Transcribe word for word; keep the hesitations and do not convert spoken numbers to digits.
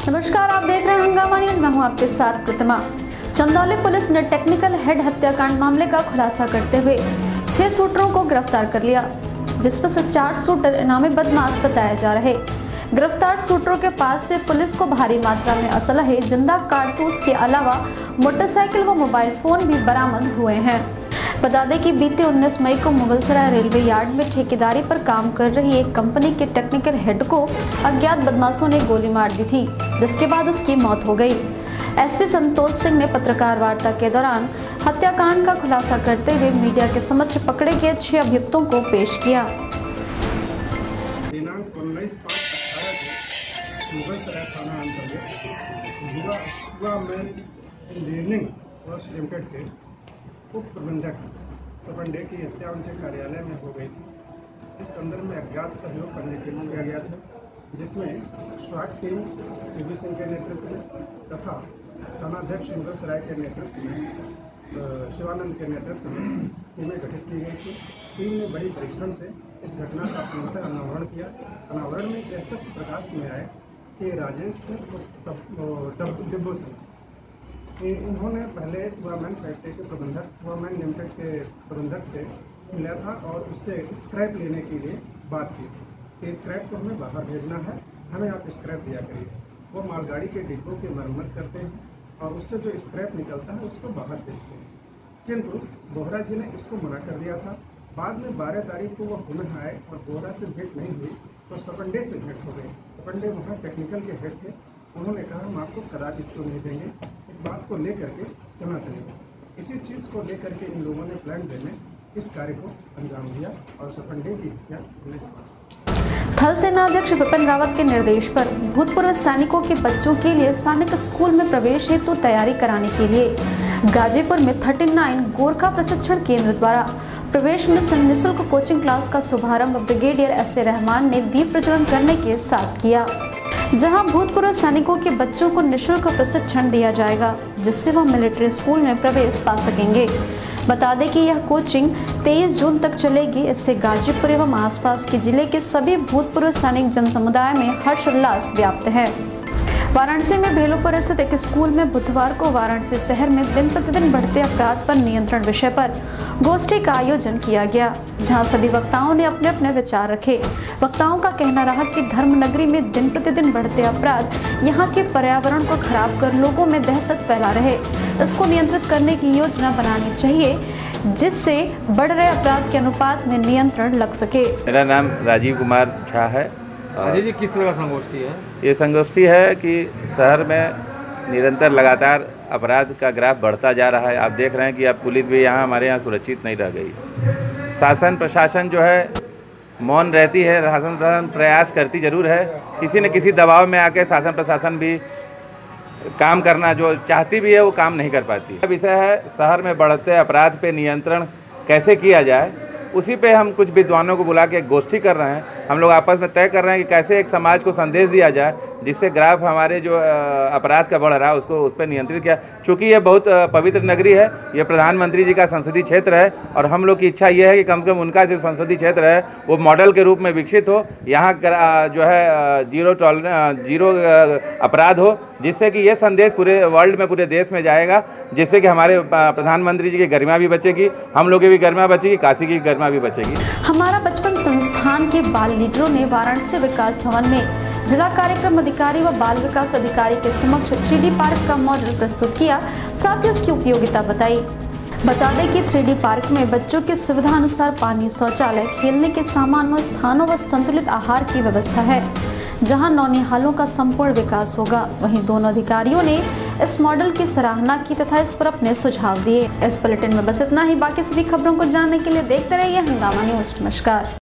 नमस्कार, आप देख रहे हैं हंगामा न्यूज। मैं हूं आपके साथ प्रतिमा। चंदौली पुलिस ने टेक्निकल हेड हत्याकांड मामले का खुलासा करते हुए छह शूटरों को गिरफ्तार कर लिया, जिसमें से चार शूटर इनामी बदमाश बताए जा रहे। गिरफ्तार शूटरों के पास से पुलिस को भारी मात्रा में असलहे, जिंदा कारतूस के अलावा मोटरसाइकिल व मोबाइल फोन भी बरामद हुए हैं। बता दें कि बीते उन्नीस मई को मुगलसराय रेलवे यार्ड में ठेकेदारी पर काम कर रही एक कंपनी के टेक्निकल हेड को अज्ञात बदमाशों ने गोली मार दी थी, जिसके बाद उसकी मौत हो गई। एसपी संतोष सिंह ने पत्रकार वार्ता के दौरान हत्याकांड का खुलासा करते हुए मीडिया के समक्ष पकड़े गए छह अभियुक्तों को पेश किया। दिनांक उन्नीस पाँच अठारह को मुगलसराय थाना अंतर्गत इंजीनियरिंग ट्रस्ट लिमिटेड के उप प्रबंधक सपंडे की हत्या उनके कार्यालय में हो गई थी। इस संदर्भ में अज्ञात सहयोग करने के लिए किया गया था, जिसमें स्वाट टीम टीवी सिंह के नेतृत्व में तथा थानाध्यक्ष मुगलसराय के नेतृत्व में शिवानंद के नेतृत्व में टीमें गठित की गई थी। टीम ने बड़ी परिश्रम से इस घटना का पूर्णतः अनावरण किया। अनावरण में एक तथ्य प्रकाश में आए कि राजेश डिब्बो सिंह इन्होंने पहले वुआमैन फैक्ट्री के प्रबंधक वुआमैन लिमिटेड के प्रबंधक से मिला था और उससे स्क्रैप लेने के लिए बात की थी कि स्क्रैप को हमें बाहर भेजना है, हमें आप स्क्रैप दिया करिए। वो मालगाड़ी के डिब्बों की मरम्मत करते हैं और उससे जो स्क्रैप निकलता है उसको बाहर भेजते हैं, किंतु बोहरा जी ने इसको मना कर दिया था। बाद में बारह तारीख को वो पुनः आए और बोहरा से भेंट नहीं हुई तो सपंडे से भेंट हो गई। सपंडे वहाँ टेक्निकल के हेड थे। उन्होंने कहा हम आपको कदापि इसको नहीं देंगे। इस बात को लेकर के पुनः चलेंगे। इसी चीज़ को लेकर के इन लोगों ने प्लान देने इस कार्य को अंजाम दिया और सपंडे की हत्या पुलिस थल सेनाध्यक्ष विपिन रावत के निर्देश पर भूतपूर्व सैनिकों के बच्चों के लिए सैनिक स्कूल में प्रवेश हेतु तैयारी कराने के लिए गाजीपुर में उनतालीस गोरखा प्रशिक्षण केंद्र द्वारा प्रवेश में निःशुल्क कोचिंग क्लास का शुभारंभ ब्रिगेडियर एस ए रहमान ने दीप प्रज्वलन करने के साथ किया, जहां भूतपूर्व सैनिकों के बच्चों को निःशुल्क प्रशिक्षण दिया जाएगा, जिससे वह मिलिट्री स्कूल में प्रवेश पा सकेंगे। बता दें कि यह कोचिंग तेईस जून तक चलेगी। इससे गाजीपुर एवं आसपास के जिले के सभी भूतपूर्व सैनिक जन समुदाय में हर्षोल्लास व्याप्त है। वाराणसी में भेलोपुर स्थित एक स्कूल में बुधवार को वाराणसी शहर में दिन प्रतिदिन बढ़ते अपराध पर नियंत्रण विषय पर गोष्ठी का आयोजन किया गया, जहां सभी वक्ताओं ने अपने अपने विचार रखे। वक्ताओं का कहना रहा कि धर्म नगरी में दिन प्रतिदिन बढ़ते अपराध यहां के पर्यावरण को खराब कर लोगों में दहशत फैला रहे। इसको नियंत्रित करने की योजना बनानी चाहिए, जिससे बढ़ रहे अपराध के अनुपात में नियंत्रण लग सके। मेरा नाम राजीव कुमार झा है। अजय जी, किस तरह का संगोष्ठी है? ये संगोष्ठी है कि शहर में निरंतर लगातार अपराध का ग्राफ बढ़ता जा रहा है। आप देख रहे हैं कि अब पुलिस भी यहाँ हमारे यहाँ सुरक्षित नहीं रह गई। शासन प्रशासन जो है मौन रहती है, शासन प्रशासन प्रयास करती जरूर है, किसी न किसी दबाव में आके शासन प्रशासन भी काम करना जो चाहती भी है वो काम नहीं कर पाती। विषय है शहर में बढ़ते अपराध पे नियंत्रण कैसे किया जाए, उसी पे हम कुछ विद्वानों को बुला के एक गोष्ठी कर रहे हैं। हम लोग आपस में तय कर रहे हैं कि कैसे एक समाज को संदेश दिया जाए जिससे ग्राफ हमारे जो अपराध का बढ़ रहा है उसको उस पर नियंत्रित किया। चूँकि ये बहुत पवित्र नगरी है, ये प्रधानमंत्री जी का संसदीय क्षेत्र है और हम लोग की इच्छा ये है कि कम से कम उनका जो संसदीय क्षेत्र है वो मॉडल के रूप में विकसित हो, यहाँ जो है जीरो टॉलरेंस जीरो अपराध हो, जिससे कि ये संदेश पूरे वर्ल्ड में पूरे देश में जाएगा, जिससे कि हमारे प्रधानमंत्री जी की गरिमा भी बचेगी, हम लोग की भी गरिमा बचेगी, काशी की गरिमा भी बचेगी। हमारा बचपन संस्थान के बाल लीडरों ने वाराणसी विकास भवन में जिला कार्यक्रम अधिकारी व बाल विकास अधिकारी के समक्ष थ्री डी पार्क का मॉडल प्रस्तुत किया, साथ ही उसकी उपयोगिता बताई। बता दें कि थ्री डी पार्क में बच्चों के सुविधा अनुसार पानी, शौचालय, खेलने के सामान व स्थानों व संतुलित आहार की व्यवस्था है, जहां नौनिहालों का संपूर्ण विकास होगा। वहीं दोनों अधिकारियों ने इस मॉडल की सराहना की तथा इस पर अपने सुझाव दिए। इस बुलेटिन में बस इतना ही। बाकी सभी खबरों को जानने के लिए देखते रहिए हंगामा न्यूज। नमस्कार।